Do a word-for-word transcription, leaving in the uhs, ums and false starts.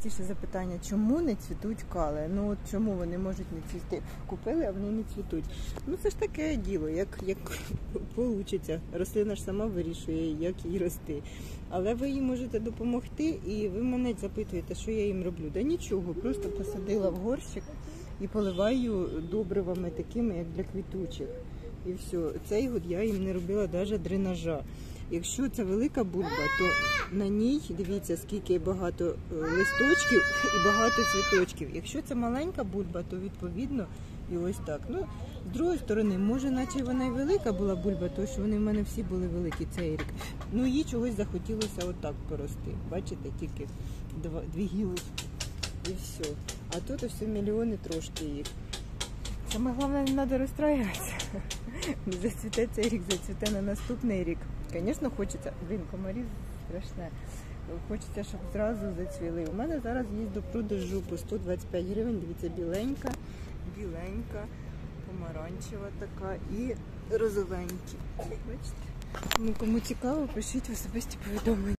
найчастіше запитання, чому не цвітуть кали? Ну от чому вони можуть не цвісти? Купили, а вони не цвітуть. Ну це ж таке діло, як, як вийде. Рослина ж сама вирішує, як їй рости. Але ви їй можете допомогти, і ви мене запитуєте, що я їм роблю. Да нічого, просто посадила в горщик і поливаю добривами такими, як для квітучих. І все. Цей год я їм не робила навіть дренажа. Якщо це велика бульба, то на ній, дивіться, скільки багато листочків і багато цвіточків. Якщо це маленька бульба, то відповідно і ось так. Ну, з другої сторони, може, наче вона і велика була бульба, тому що вони в мене всі були великі цей рік. Ну, їй чогось захотілося отак порости. Бачите, тільки два, дві гілочки і все. А тут ось мільйони трошки їх. Саме головне, не треба розстраюватися. Зацвіте цей рік, зацвіте на наступний рік. Звісно, хочеться, блін, комарі страшне, хочеться, щоб зразу зацвіли. У мене зараз є до продажу по сто двадцять п'ять гривень, дивіться, біленька, біленька, помаранчева така і розовенькі. Бачите? Ну, кому цікаво, пишіть в особисті повідомлення.